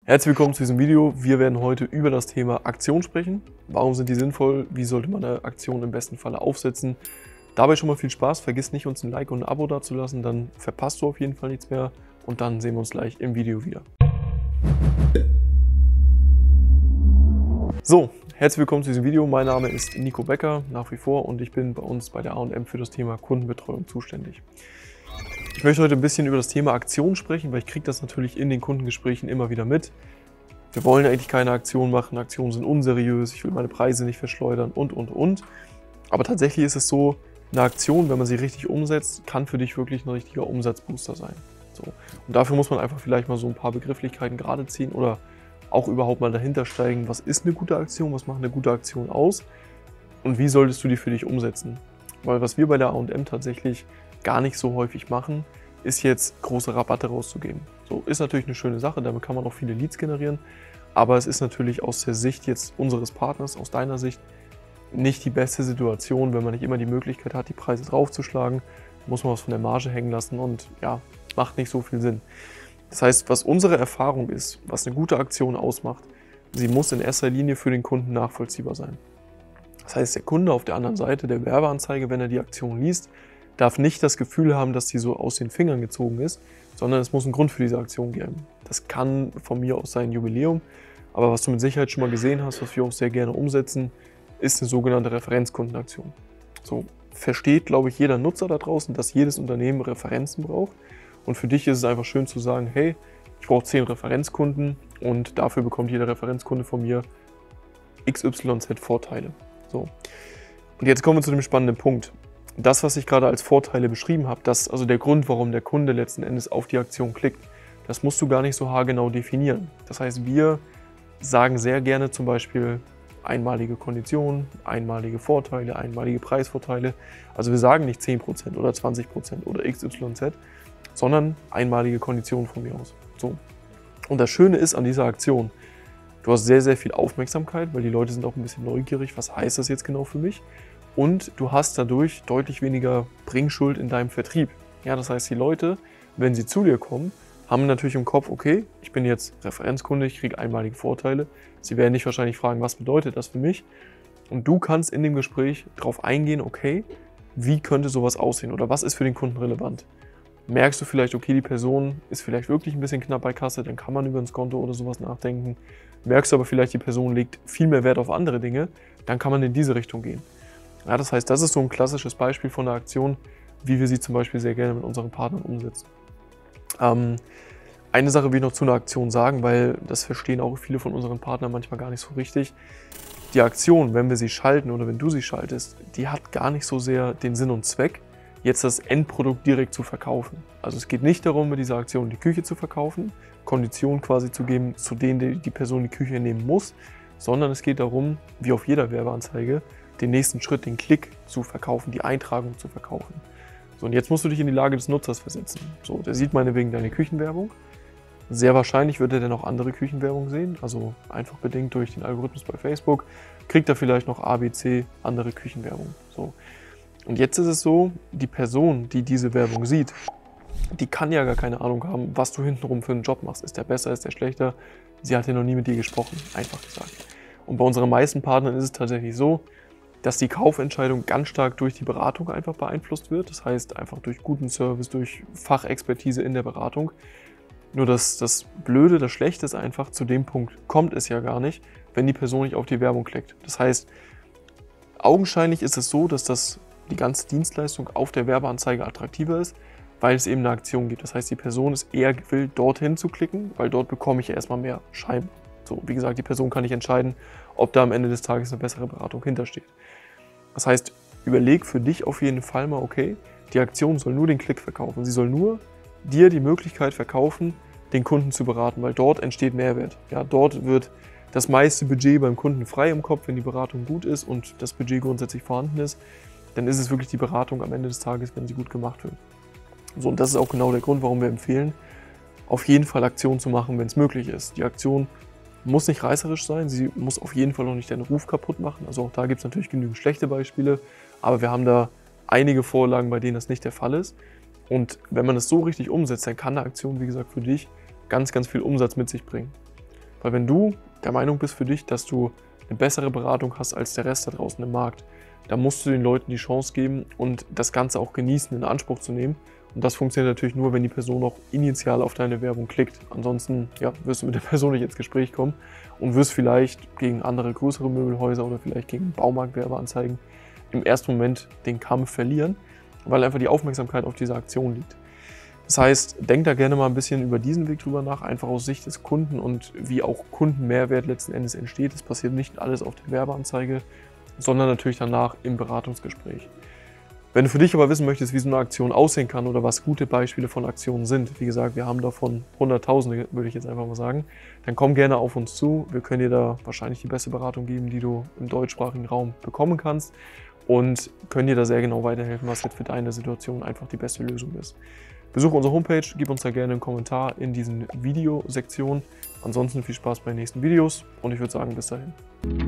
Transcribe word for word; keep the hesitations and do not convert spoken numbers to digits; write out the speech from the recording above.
Herzlich willkommen zu diesem Video. Wir werden heute über das Thema Aktion sprechen. Warum sind die sinnvoll? Wie sollte man eine Aktion im besten Falle aufsetzen? Dabei schon mal viel Spaß. Vergiss nicht, uns ein Like und ein Abo dazulassen, dann verpasst du auf jeden Fall nichts mehr. Und dann sehen wir uns gleich im Video wieder. So, herzlich willkommen zu diesem Video. Mein Name ist Nico Becker, nach wie vor, und ich bin bei uns bei der A und M für das Thema Kundenbetreuung zuständig. Ich möchte heute ein bisschen über das Thema Aktion sprechen, weil ich kriege das natürlich in den Kundengesprächen immer wieder mit. Wir wollen eigentlich keine Aktion machen, Aktionen sind unseriös, ich will meine Preise nicht verschleudern und, und, und. Aber tatsächlich ist es so, eine Aktion, wenn man sie richtig umsetzt, kann für dich wirklich ein richtiger Umsatzbooster sein. So. Und dafür muss man einfach vielleicht mal so ein paar Begrifflichkeiten gerade ziehen oder auch überhaupt mal dahinter steigen, was ist eine gute Aktion, was macht eine gute Aktion aus und wie solltest du die für dich umsetzen. Weil was wir bei der A und M tatsächlich gar nicht so häufig machen, ist jetzt große Rabatte rauszugeben. So, ist natürlich eine schöne Sache, damit kann man auch viele Leads generieren, aber es ist natürlich aus der Sicht jetzt unseres Partners, aus deiner Sicht, nicht die beste Situation, wenn man nicht immer die Möglichkeit hat, die Preise draufzuschlagen, muss man was von der Marge hängen lassen und ja, macht nicht so viel Sinn. Das heißt, was unsere Erfahrung ist, was eine gute Aktion ausmacht, sie muss in erster Linie für den Kunden nachvollziehbar sein. Das heißt, der Kunde auf der anderen Seite der Werbeanzeige, wenn er die Aktion liest, darf nicht das Gefühl haben, dass die so aus den Fingern gezogen ist, sondern es muss einen Grund für diese Aktion geben. Das kann von mir aus sein Jubiläum, aber was du mit Sicherheit schon mal gesehen hast, was wir auch sehr gerne umsetzen, ist eine sogenannte Referenzkundenaktion. So versteht, glaube ich, jeder Nutzer da draußen, dass jedes Unternehmen Referenzen braucht. Und für dich ist es einfach schön zu sagen, hey, ich brauche zehn Referenzkunden und dafür bekommt jeder Referenzkunde von mir X Y Z Vorteile. So. Und jetzt kommen wir zu dem spannenden Punkt. Das, was ich gerade als Vorteile beschrieben habe, das also der Grund, warum der Kunde letzten Endes auf die Aktion klickt, das musst du gar nicht so haargenau definieren. Das heißt, wir sagen sehr gerne zum Beispiel einmalige Konditionen, einmalige Vorteile, einmalige Preisvorteile. Also wir sagen nicht zehn Prozent oder zwanzig Prozent oder X Y Z, sondern einmalige Konditionen von mir aus. So. Und das Schöne ist an dieser Aktion, du hast sehr, sehr viel Aufmerksamkeit, weil die Leute sind auch ein bisschen neugierig, was heißt das jetzt genau für mich? Und du hast dadurch deutlich weniger Bringschuld in deinem Vertrieb. Ja, das heißt, die Leute, wenn sie zu dir kommen, haben natürlich im Kopf, okay, ich bin jetzt Referenzkunde, ich kriege einmalige Vorteile. Sie werden dich wahrscheinlich fragen, was bedeutet das für mich? Und du kannst in dem Gespräch darauf eingehen, okay, wie könnte sowas aussehen oder was ist für den Kunden relevant? Merkst du vielleicht, okay, die Person ist vielleicht wirklich ein bisschen knapp bei Kasse, dann kann man über ein Konto oder sowas nachdenken. Merkst du aber vielleicht, die Person legt viel mehr Wert auf andere Dinge, dann kann man in diese Richtung gehen. Ja, das heißt, das ist so ein klassisches Beispiel von einer Aktion, wie wir sie zum Beispiel sehr gerne mit unseren Partnern umsetzen. Ähm, eine Sache will ich noch zu einer Aktion sagen, weil das verstehen auch viele von unseren Partnern manchmal gar nicht so richtig. Die Aktion, wenn wir sie schalten oder wenn du sie schaltest, die hat gar nicht so sehr den Sinn und Zweck, jetzt das Endprodukt direkt zu verkaufen. Also es geht nicht darum, mit dieser Aktion die Küche zu verkaufen, Konditionen quasi zu geben, zu denen die, die Person die Küche nehmen muss, sondern es geht darum, wie auf jeder Werbeanzeige, den nächsten Schritt, den Klick zu verkaufen, die Eintragung zu verkaufen. So, und jetzt musst du dich in die Lage des Nutzers versetzen. So, der sieht meinetwegen deine Küchenwerbung. Sehr wahrscheinlich wird er dann auch andere Küchenwerbung sehen, also einfach bedingt durch den Algorithmus bei Facebook, kriegt er vielleicht noch A, B, C andere Küchenwerbung. So. Und jetzt ist es so, die Person, die diese Werbung sieht, die kann ja gar keine Ahnung haben, was du hintenrum für einen Job machst. Ist der besser, ist der schlechter? Sie hat ja noch nie mit dir gesprochen, einfach gesagt. Und bei unseren meisten Partnern ist es tatsächlich so, dass die Kaufentscheidung ganz stark durch die Beratung einfach beeinflusst wird. Das heißt, einfach durch guten Service, durch Fachexpertise in der Beratung. Nur das, das Blöde, das Schlechte ist einfach, zu dem Punkt kommt es ja gar nicht, wenn die Person nicht auf die Werbung klickt. Das heißt, augenscheinlich ist es so, dass das, die ganze Dienstleistung auf der Werbeanzeige attraktiver ist, weil es eben eine Aktion gibt. Das heißt, die Person ist eher gewillt, dorthin zu klicken, weil dort bekomme ich ja erstmal mehr Scheinbar. So, wie gesagt, die Person kann nicht entscheiden, ob da am Ende des Tages eine bessere Beratung hintersteht. Das heißt, überleg für dich auf jeden Fall mal, okay, die Aktion soll nur den Klick verkaufen. Sie soll nur dir die Möglichkeit verkaufen, den Kunden zu beraten, weil dort entsteht Mehrwert. Ja, dort wird das meiste Budget beim Kunden frei im Kopf, wenn die Beratung gut ist und das Budget grundsätzlich vorhanden ist, dann ist es wirklich die Beratung am Ende des Tages, wenn sie gut gemacht wird. So, und das ist auch genau der Grund, warum wir empfehlen, auf jeden Fall Aktionen zu machen, wenn es möglich ist. Die Aktion muss nicht reißerisch sein, sie muss auf jeden Fall noch nicht deinen Ruf kaputt machen. Also auch da gibt es natürlich genügend schlechte Beispiele, aber wir haben da einige Vorlagen, bei denen das nicht der Fall ist. Und wenn man das so richtig umsetzt, dann kann eine Aktion, wie gesagt, für dich ganz, ganz viel Umsatz mit sich bringen. Weil wenn du der Meinung bist für dich, dass du eine bessere Beratung hast als der Rest da draußen im Markt, dann musst du den Leuten die Chance geben und das Ganze auch genießen, in Anspruch zu nehmen. Und das funktioniert natürlich nur, wenn die Person auch initial auf deine Werbung klickt. Ansonsten ja, wirst du mit der Person nicht ins Gespräch kommen und wirst vielleicht gegen andere größere Möbelhäuser oder vielleicht gegen Baumarktwerbeanzeigen im ersten Moment den Kampf verlieren, weil einfach die Aufmerksamkeit auf diese Aktion liegt. Das heißt, denk da gerne mal ein bisschen über diesen Weg drüber nach, einfach aus Sicht des Kunden und wie auch Kundenmehrwert letzten Endes entsteht. Das passiert nicht alles auf der Werbeanzeige, sondern natürlich danach im Beratungsgespräch. Wenn du für dich aber wissen möchtest, wie so eine Aktion aussehen kann oder was gute Beispiele von Aktionen sind, wie gesagt, wir haben davon Hunderttausende, würde ich jetzt einfach mal sagen, dann komm gerne auf uns zu. Wir können dir da wahrscheinlich die beste Beratung geben, die du im deutschsprachigen Raum bekommen kannst und können dir da sehr genau weiterhelfen, was jetzt für deine Situation einfach die beste Lösung ist. Besuche unsere Homepage, gib uns da gerne einen Kommentar in diesen Videosektionen. Ansonsten viel Spaß bei den nächsten Videos und ich würde sagen, bis dahin.